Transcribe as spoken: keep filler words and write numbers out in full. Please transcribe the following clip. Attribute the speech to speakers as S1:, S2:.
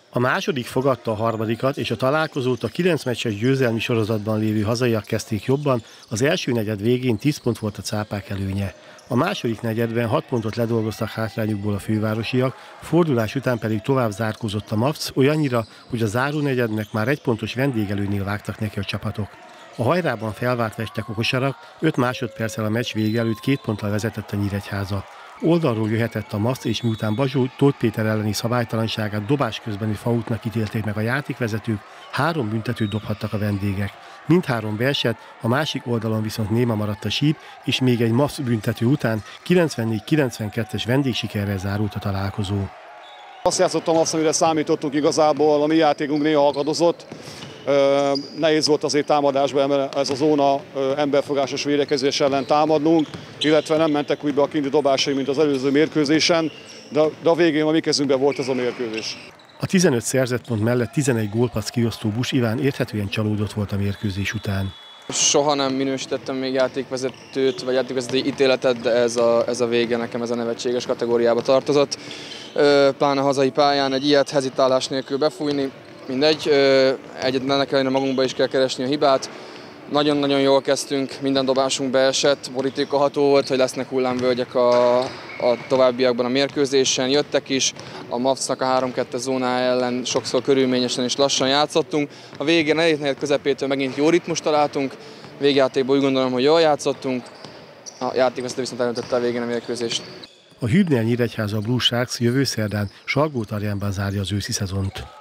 S1: A második fogadta a harmadikat, és a találkozót a kilenc meccses győzelmi sorozatban lévő hazaiak kezdték jobban, az első negyed végén tíz pont volt a cápák előnye. A második negyedben hat pontot ledolgoztak hátrányukból a fővárosiak, fordulás után pedig tovább zárkózott a MAFC olyannyira, hogy a záró negyednek már egy pontos vendégelőnél vágtak neki a csapatok. A hajrában felváltva a kosarak, öt másodperccel a meccs vége előtt két ponttal vezetett a Nyíregyháza. Oldalról jöhetett a MAFC, és miután Bazsó Tóth Péter elleni szabálytalanságát dobás közbeni faultnak ítélték meg a játékvezetők, három büntetőt dobhattak a vendégek. Mindhárom beesett, a másik oldalon viszont néma maradt a síp, és még egy MAFC büntető után kilencvennégy kilencvenkettes vendégsikerrel zárult a találkozó.
S2: Azt játszottam azt, amire számítottunk igazából, a mi játékunk néha akadozott. Nehéz volt azért támadásban ez a zóna emberfogásos védekezés ellen támadnunk, illetve nem mentek úgy be a kinti dobásai, mint az előző mérkőzésen, de, de a végén a mi kezünkben volt ez a mérkőzés.
S1: A tizenöt szerzett pont mellett tizenegy gólpassz kiosztó Busch Iván érthetően csalódott volt a mérkőzés után.
S3: Soha nem minősítettem még játékvezetőt, vagy játékvezetői ítéletet, de ez a, ez a vége nekem ez a nevetséges kategóriába tartozott. Pláne a hazai pályán egy ilyet hezitálás nélkül befújni, mindegy, egyetlen ellenére magunkba is kell keresni a hibát. Nagyon-nagyon jól kezdtünk, minden dobásunk beesett, borítékolható volt, hogy lesznek hullámvölgyek a, a továbbiakban a mérkőzésen, jöttek is, a MAFC-nak a három kettes zónája ellen sokszor körülményesen és lassan játszottunk. A végén negyed közepétől megint jó ritmust találtunk, végjátékban úgy gondolom, hogy jól játszottunk, a játékvezető viszont elöntötte a végén a mérkőzést.
S1: A Hübner Nyíregyháza Blue Sharks jövő szerdán Salgótarjánban zárja az őszi szezont.